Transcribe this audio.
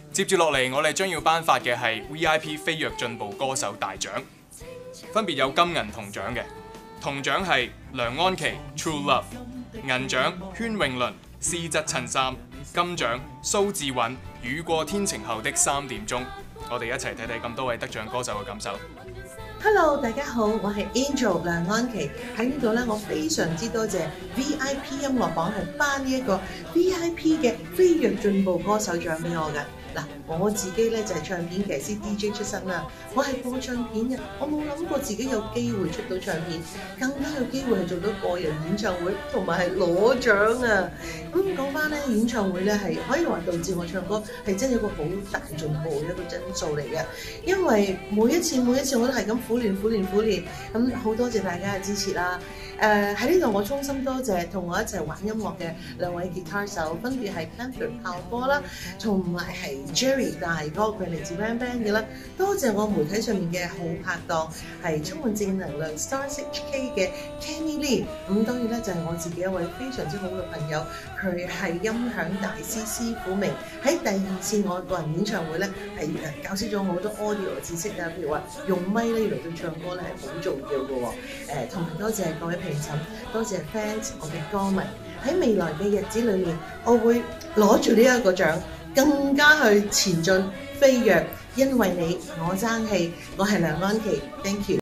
接住落嚟，我哋將要頒發嘅係 VIP 飛躍進步歌手大獎，分別有金銀銅獎嘅。銅獎係梁安琪 True Love， 銀獎禤詠麟絲質襯衫，金獎蘇志韻雨過天晴後的3點鐘。我哋一齊睇睇咁多位得獎歌手嘅感受。 Hello， 大家好，我係 Angel 梁安琪。喺呢度咧，我非常之多謝 VIP 音樂榜係頒呢一個 VIP 嘅飛躍進步歌手獎俾我嘅。嗱，我自己咧就係唱片騎師 DJ 出身啦，我係播唱片嘅，我冇諗過自己有機會出到唱片，更加有機會係做到個人演唱會，同埋係攞獎啊！咁講翻咧，演唱會咧係可以話導致我唱歌係真係一個好大進步嘅一個真數嚟嘅，因為每一次我都係咁苦練，咁好多謝大家嘅支持啦！喺呢度我衷心多謝同我一齊玩音樂嘅兩位吉他手，分別係 Panther 炮哥啦，同埋係 Jerry 大哥，佢嚟自 Bang Bang 嘅啦。多謝我媒體上面嘅好拍檔，係充滿正能量 Stars HK 嘅 Kenny Lee。咁當然咧就係我自己一位非常之好嘅朋友，佢係音響大師師傅明。喺第二次我個人演唱會咧係教識咗我好多 audio 知識啊，譬如話用咪咧原來對唱歌咧係好重要嘅喎。同埋多謝各位評審，多謝 fans 我嘅歌迷。喺未來嘅日子裏面，我會攞住呢一個獎，更加去前進飛躍，因為你我爭氣，我係梁安琪 ，thank you。